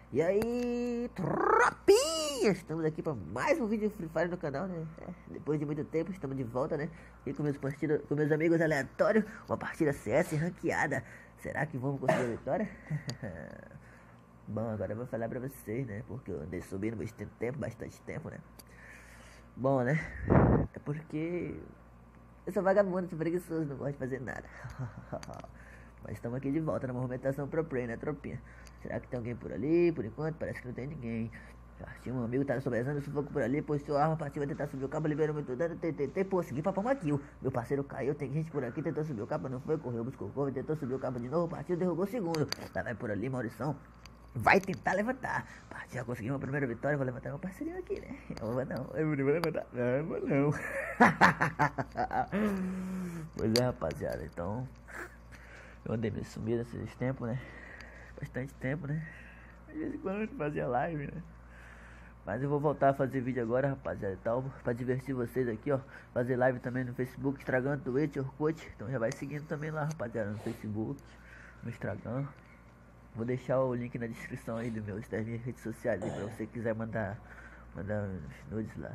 E aí, tropinha! Estamos aqui para mais um vídeo de Free Fire no canal, né? Depois de muito tempo, estamos de volta, né? Aqui com meus amigos aleatórios, uma partida CS ranqueada. Será que vamos conseguir a vitória? Bom, agora eu vou falar pra vocês, né? Porque eu andei subindo bastante tempo, né? Bom, né? É porque eu sou vagabundo, sou preguiçoso, não gosto de fazer nada. Mas estamos aqui de volta na movimentação pro play, né, tropinha? Será que tem alguém por ali? Por enquanto parece que não tem ninguém. Tinha um amigo que tava sobrezando o sufoco por ali, postou a arma, partiu, vai tentar subir o cabo, liberou muito dano, pô, segui pra uma kill. Meu parceiro caiu, tem gente por aqui, tentou subir o cabo, não foi, correu, buscou o cover, tentou subir o cabo de novo, partiu, derrubou o segundo. Lá vai por ali, Maurição. Vai tentar levantar. Partiu, já consegui uma primeira vitória, vou levantar meu parceirinho aqui, né? Eu vou levantar. Não, vou não. Pois é, rapaziada, então eu andei meio sumido esses tempos, né? Bastante tempo, né? De vez em quando fazia live, né? Mas eu vou voltar a fazer vídeo agora, rapaziada, e tal, pra divertir vocês aqui, ó. Fazer live também no Facebook, Instagram, Twitch, Orkut. Então já vai seguindo também lá, rapaziada, no Facebook, no Instagram. Vou deixar o link na descrição aí das minhas redes sociais aí, pra você quiser mandar uns nudes lá.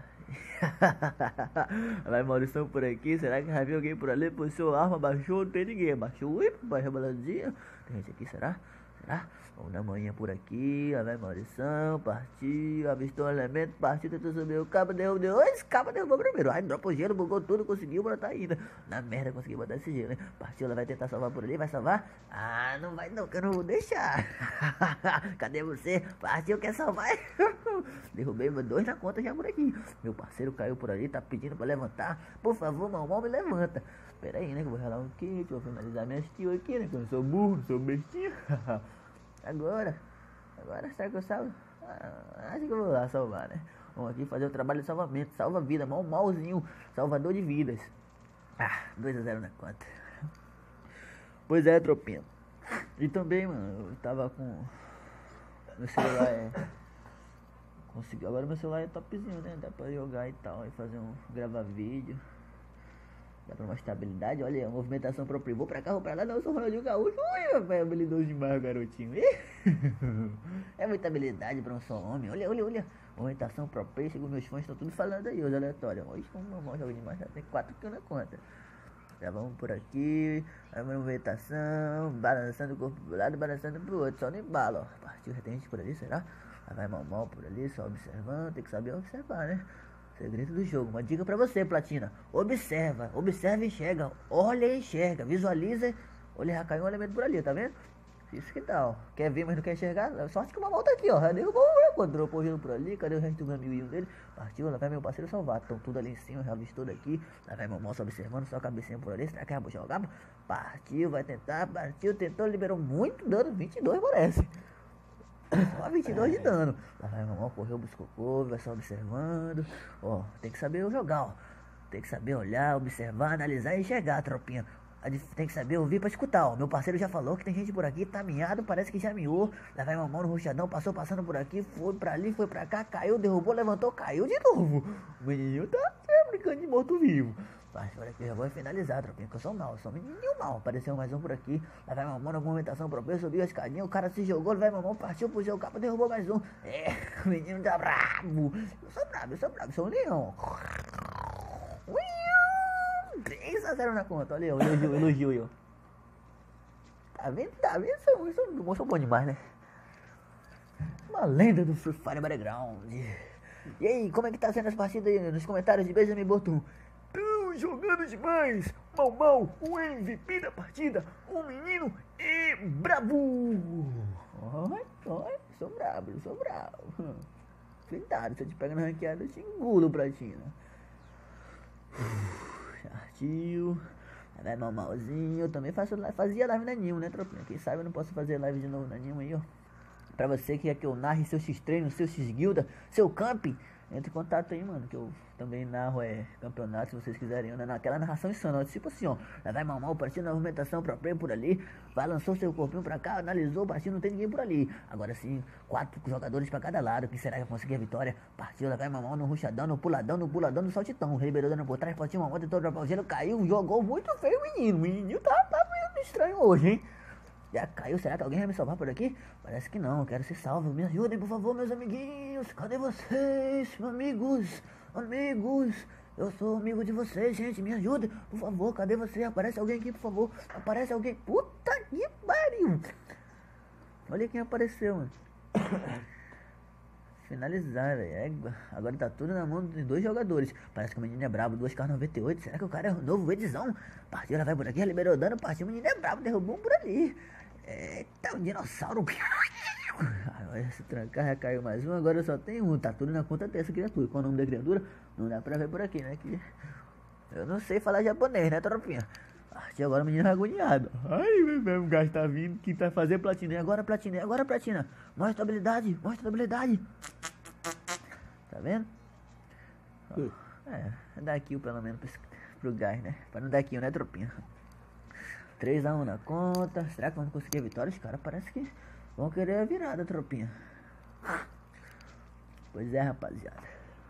Vai, Maurição por aqui. Será que já viu alguém por ali? Puxou a arma, baixou, não tem ninguém. Baixou, ui, baixou a balancinha. Tem gente aqui, será? Vamos dar manhã por aqui. Vai, Maurição, partiu, avistou um elemento, partiu, tentou subir o cabo, derrubou. Esse cabo derrubou primeiro. Aí dropa o gelo, bugou tudo, conseguiu botar ainda. Na merda, conseguiu botar esse gelo, né? Partiu, ela vai tentar salvar por ali, vai salvar? Ah, não vai não, que eu não vou deixar. Cadê você? Partiu, quer salvar? Derrubei dois na conta já por aqui. Meu parceiro caiu por ali, tá pedindo pra levantar. Por favor, mal me levanta. Pera aí, né, que eu vou ralar um kit, vou finalizar minhas kills aqui, né, que eu não sou burro, não sou bestinha. Agora, será que eu salvo? Acho que eu vou lá salvar, né? Vamos aqui fazer o trabalho de salvamento, salva vida, malzinho, salvador de vidas. 2-0 na conta. Pois é, tropinha. E também, mano, eu tava com meu celular conseguiu, agora meu celular é topzinho, né? Dá pra jogar e tal, e fazer gravar vídeo. Dá pra uma estabilidade, olha a movimentação própria. Vou pra cá, vou pra lá, não, eu sou Ronaldinho Gaúcho. Ui, rapaz, habilidoso demais o garotinho. É muita habilidade pra um só homem. Olha. Movimentação própria, segundo meus fãs, estão tudo falando aí, os aleatórios. Hoje como normal, jogo demais, já tem 4 kills na conta. Já vamos por aqui, a movimentação, balançando o corpo pro lado, balançando pro outro, só no embalo, ó. Partiu, já tem gente por ali, será? Vai mal por ali, só observando, tem que saber observar, né? Segredo do jogo, uma dica pra você, Platina. Observa e enxerga. Olha e enxerga, visualiza. Olha, já caiu um elemento por ali, tá vendo? Isso que tal? Quer ver, mas não quer enxergar? Sorte que uma volta aqui, ó. Já derrubou o quando dropou por ali. Cadê o resto do amiguinho dele? Partiu, lá vai meu parceiro salvar. Estão tudo ali em cima, já visto tudo aqui. Lá vai meu moço observando, só a cabecinha por ali. Será que vai puxar o cabo? Partiu, vai tentar, partiu, tentou, liberou muito dano. 22 parece. Só 22 de dano. Lá vai meu irmão, correu, buscou cover, vai só observando. Ó, tem que saber jogar, ó. Tem que saber olhar, observar, analisar e enxergar, tropinha. Tem que saber ouvir pra escutar, ó. Meu parceiro já falou que tem gente por aqui, tá miado, parece que já miou. Lá vai meu irmão no ruchadão, passando por aqui, foi pra ali, foi pra cá, caiu, derrubou, levantou, caiu de novo. O menininho tá brincando de morto-vivo. Mas por aqui já vou finalizar, tropinha, que eu sou mal, sou menininho mal. Apareceu mais um por aqui. Lá vai mamão na movimentação própria, subiu a escadinha, o cara se jogou, lá vai mamão, partiu, puxou o cabo, derrubou mais um. O menino tá brabo. Eu sou brabo, sou um leão. 3-0 na conta, olha eu, elogio eu. Tá vendo? Eu sou bom demais, né? Uma lenda do Free Fire Battleground. E aí, como é que tá sendo as partidas aí? Nos comentários de Benjamin Botum. Jogando demais, mal, o MVP da partida, um menino e brabo. Olha, sou brabo. Cuidado, se eu te pego na ranqueada, eu te engulo, Platina. Partiu. Vai malzinho, eu também fazia live na Nimo, né, tropinha? Quem sabe eu não posso fazer live de novo na Nimo aí, ó. Pra você que quer que eu narre seu X-Treino, seu X-Guilda, seu Camp, entre em contato aí, mano, que eu também narro campeonato, se vocês quiserem, naquela narração insana, tipo assim, ó, vai mal, partindo na movimentação própria por ali, vai, lançou seu corpinho pra cá, analisou, partiu, não tem ninguém por ali. Agora sim, 4 jogadores pra cada lado, quem será que vai conseguir a vitória? Partiu, vai mal no ruchadão, no puladão, no saltitão, liberou dando por trás, partiu mal, tentou dropar o gelo, caiu, jogou muito feio o menino tá meio estranho hoje, hein? Já caiu, será que alguém vai me salvar por aqui? Parece que não, quero ser salvo. Me ajudem, por favor, meus amiguinhos. Cadê vocês, amigos? Amigos, eu sou amigo de vocês, gente. Me ajudem, por favor. Cadê você? Aparece alguém aqui, por favor. Aparece alguém. Puta que pariu. Olha quem apareceu, mano. Finalizar, velho. Agora tá tudo na mão de 2 jogadores. Parece que o menino é brabo, 2K98. Será que o cara é o novo Edzão? Partiu, ela vai por aqui, liberou dano. Partiu, o menino é brabo, derrubou um por ali. Eita, um dinossauro. Agora se trancar, já caiu mais um. Agora só tem um. Tá tudo na conta dessa criatura. Qual é o nome da criatura? Não dá pra ver por aqui, né? Que eu não sei falar japonês, né, tropinha? Partiu agora o menino agoniado. Ai, meu gás tá vindo. Que tá fazendo platina. E agora platina, e agora platina. Mostra a habilidade, mostra a habilidade. Tá vendo? Ó, dá kill pelo menos pro gás, né? Pra não dar kill, né, tropinha? 3-1 na conta. Será que vamos conseguir a vitória? Os caras parece que vão querer a virada, tropinha. Pois é, rapaziada.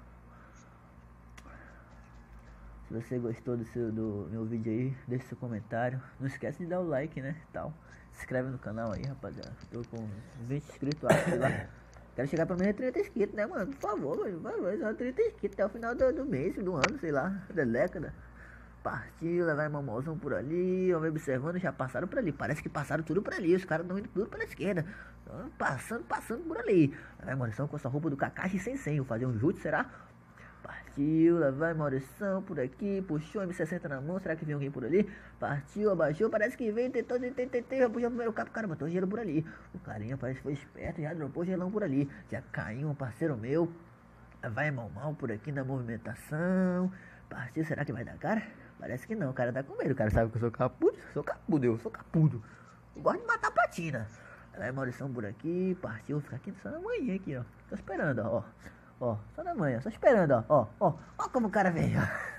Se você gostou do meu vídeo aí, deixa seu comentário. Não esquece de dar o like, né? Tal. Se inscreve no canal aí, rapaziada. Tô com 20 inscritos, acho lá. Quero chegar pra menos 30 inscritos, né, mano? Por favor, mano. Por favor, só 30 inscritos até o final do mês, do ano, sei lá, da década. Partiu, levar mamãozão por ali. Vamos observando, já passaram por ali. Parece que passaram tudo por ali. Os caras estão indo tudo pela esquerda. Tão passando por ali. Vai, Maurição, com essa roupa do Kakashi Sensei. Vou fazer um jutsu, será? Partiu, lá vai Maurição por aqui. Puxou M60 na mão. Será que vem alguém por ali? Partiu, abaixou. Parece que vem. Tentou. Já puxou o primeiro capo. Cara, botou gelo por ali. O carinha parece que foi esperto. Já dropou gelão por ali. Já caiu um parceiro meu. Vai mal por aqui na movimentação. Partiu, será que vai dar cara? Parece que não, o cara tá com medo. O cara sabe que eu sou capudo. Eu sou capudo. Eu gosto de matar platina. Vai Maurição por aqui. Partiu, ficar aqui só na manhã aqui, ó. Tô esperando, ó. Ó, só na manhã, só esperando, ó. Ó como o cara veio.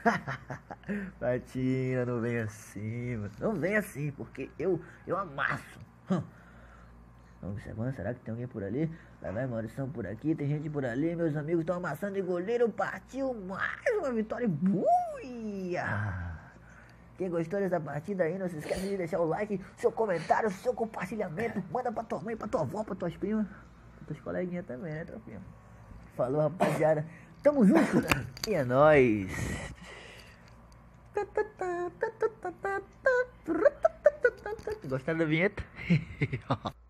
Platina, não vem assim, mano. Não vem assim, porque eu amasso. Vamos observando, será que tem alguém por ali? Vai Maurição por aqui, tem gente por ali. Meus amigos estão amassando e goleiro. Partiu mais uma vitória. Buia! Quem gostou dessa partida aí, não se esqueça de deixar o like, seu comentário, seu compartilhamento. Manda pra tua mãe, pra tua avó, pra tuas primas, pra tuas coleguinhas também, né, tropinha? Falou, rapaziada. Tamo junto. E é nóis. Gostaram da vinheta?